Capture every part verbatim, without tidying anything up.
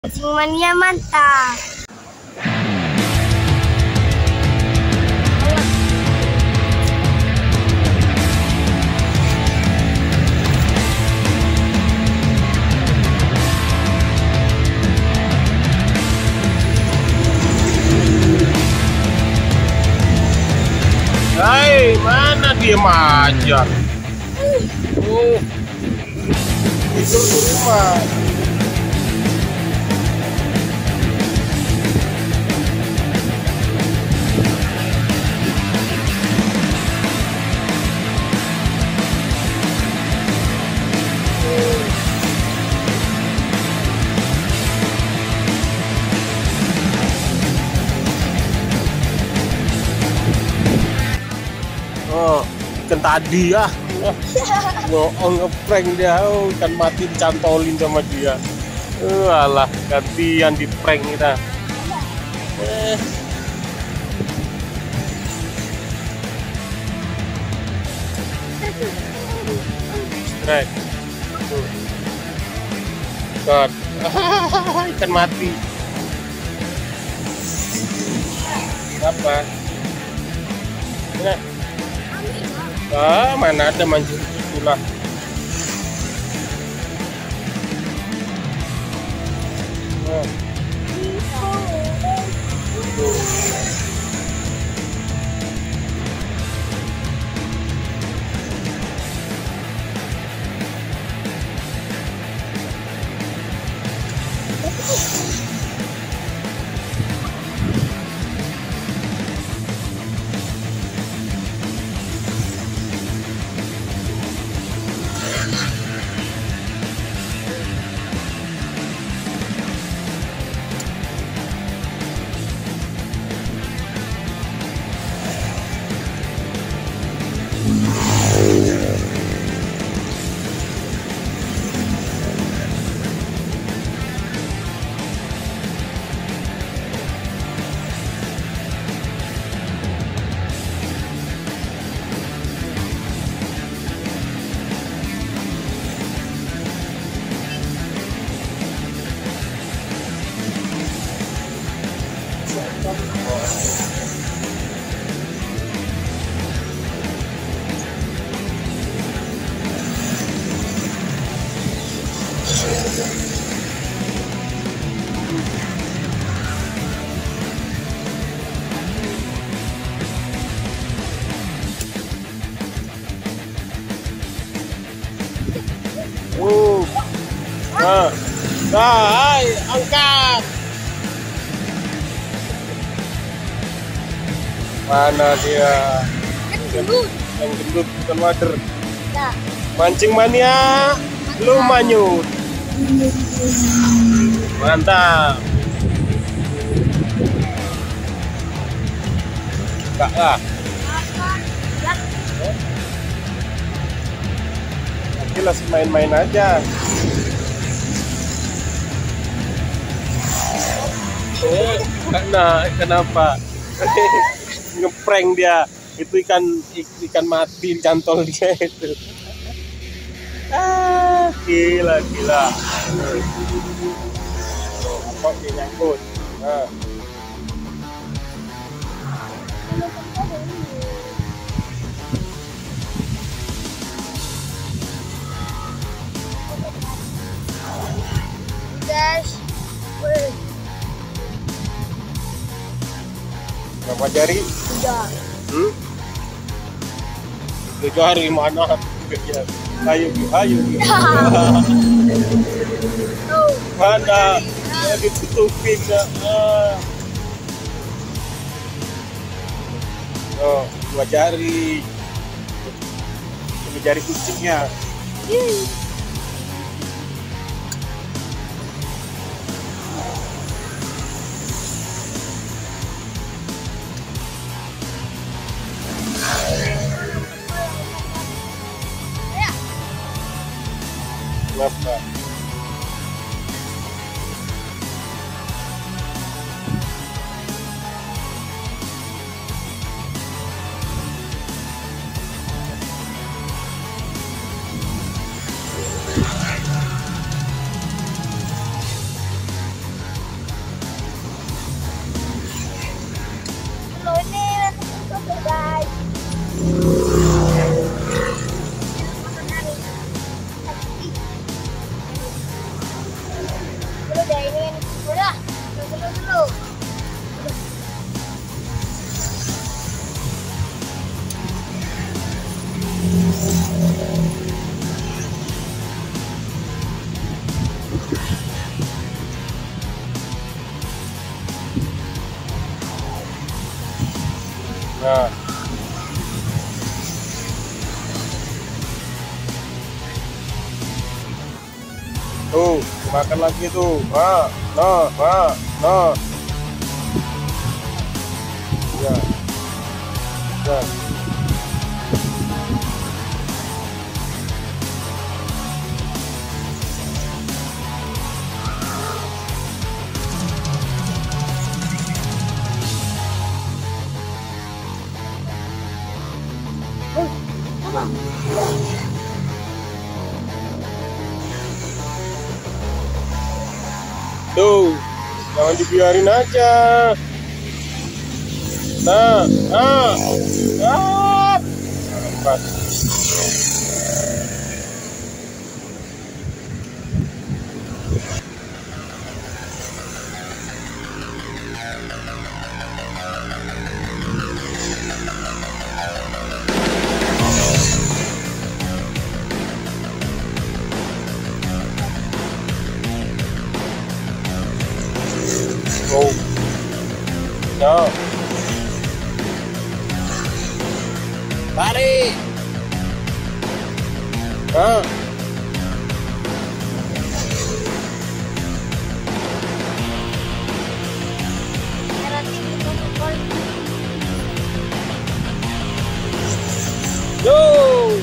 Semuanya mantap. Hai, mana dia aja? Oh, itu rumah. Oh, ikan tadi ya. Bohong, ngeprank dia. Oh, ikan mati dicantolin sama dia. Uh, alah, gantian di prank kita. Eh. Strike. Tuh. God. Ikan mati. Apa? Nah. Ah, mana ada mancing itulah. Oh. Tuh. Uh, nah, nah, hai, angkat. Mana dia? Kan gendut. Yang gendut bukan wader. Nah, Mancing mania, lu manyut. Mantap. Enggak lah. Nanti langsung main-main aja. Oh, nah, kenapa? Ngeprank dia. Itu ikan ikan mati cantol dia itu. Ah, gila gila. Apa dia nyangkut? Nah. guys. Wih, Berapa jari? udah. Hmm? Tiga jari mana? Ayo, ayo. Tuh. Mana? Ya ditutupin ya. Ah. Oh, dua jari. Dua jari kucingnya. Ih, Kenapa? dulu. Nah, tuh makan lagi tuh. Nah, nah, nah, nah. Ya, ya. Tuh, jangan dibiarin aja. Nah, ah, ah, pas. Oh, no. Tarik. Ah. Yo.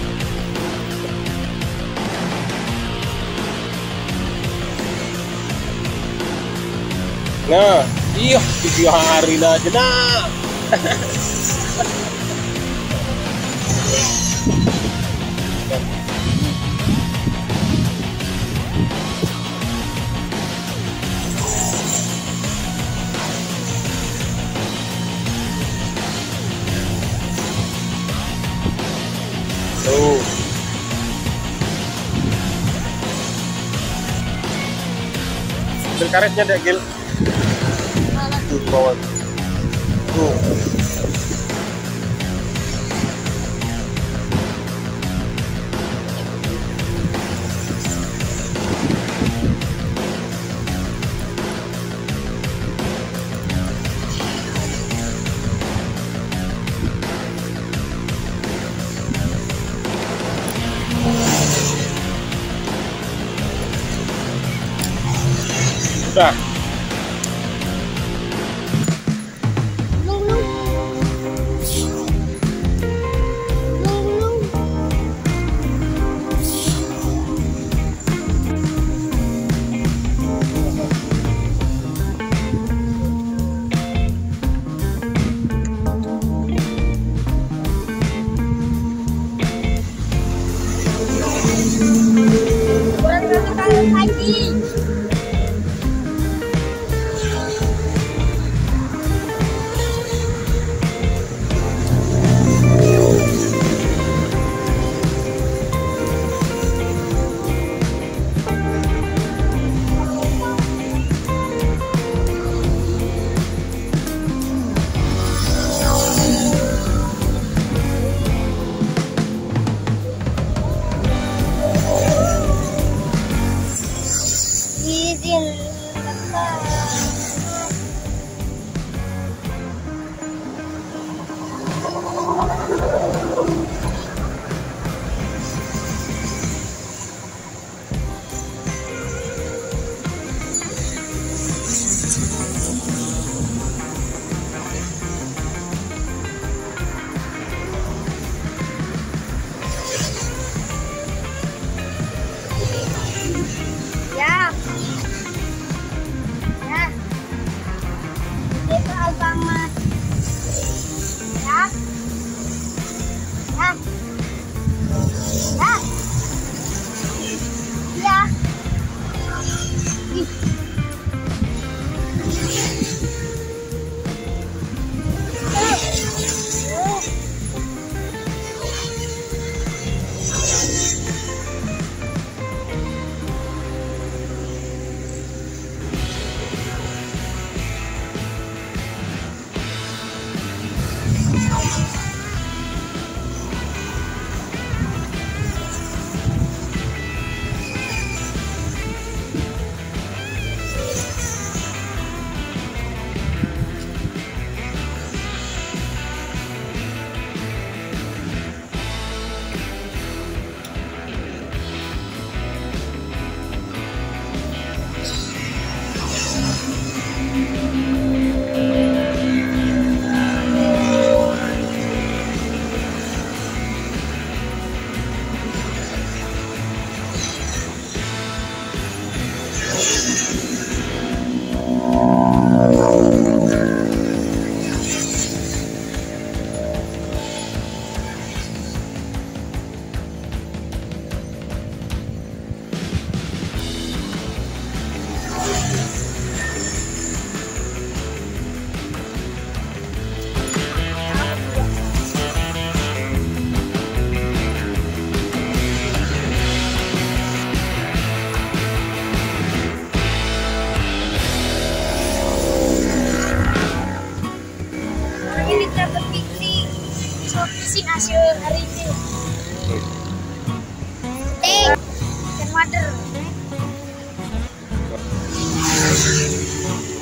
Nah, iya, dibiarin aja nah. Tuh. Ambil karetnya deh, Gil. Tuh, bawah. Tuh. Udah. Kurang satu kali lagi. Izin lepas. Ya.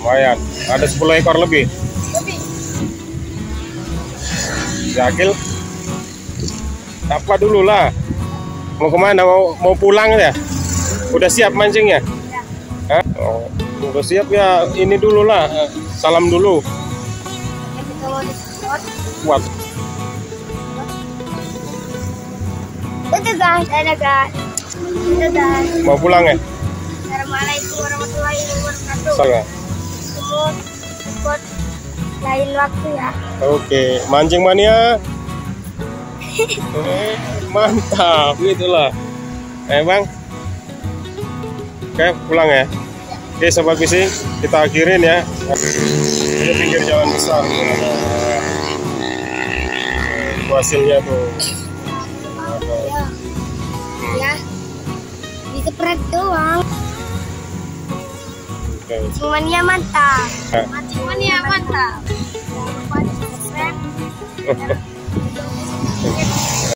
lumayan. Ada sepuluh ekor lebih. Lebih. Yakil, apa dulu lah. Mau kemana? Mau mau pulang ya? Udah siap mancingnya? Ya. Hah? Oh, udah siap ya. Ini dulu lah. Salam dulu. Ya, kita mau di spot. Buat. Dadah guys, dadah guys. Dadah. Mau pulang ya? Assalamualaikum warahmatullahi wabarakatuh. Saya. Tunggu spot lain waktu ya. Oke, mancing mania. Eh, mantap, gitulah. Eh bang, oke pulang ya. Oke sobat fishing, kita akhirin ya. Ini pinggir jalan besar. Itu hasilnya tuh. Ya. Ya. Disepret doang. Oke. Semuanya mantap. Eh. Semuanya mantap. Jangan lupa di subscribe.